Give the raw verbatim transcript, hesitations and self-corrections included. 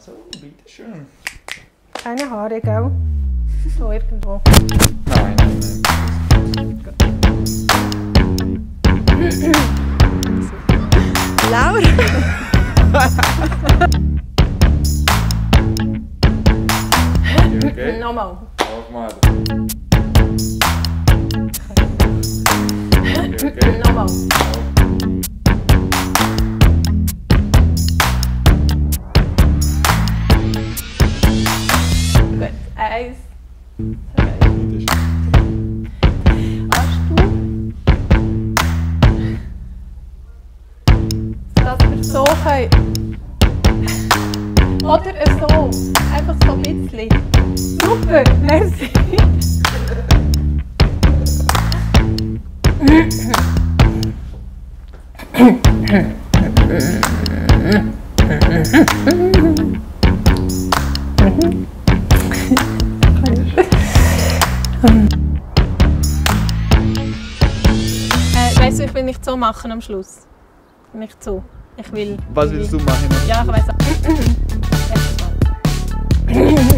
So, bitteschön. Keine Haare, gell? So irgendwo. Nein, nein, nein. Laura! Okay. Nochmal. Mach mal. Okay, okay. Nochmal. Gut, eins. Hast du, dass wir so können? Oder so, einfach so ein bisschen. Super, merci. Äh, weißt du, ich will nicht so machen am Schluss. Nicht so. Ich will. Was willst du machen? Ja, ich weiß auch. Erstes Mal.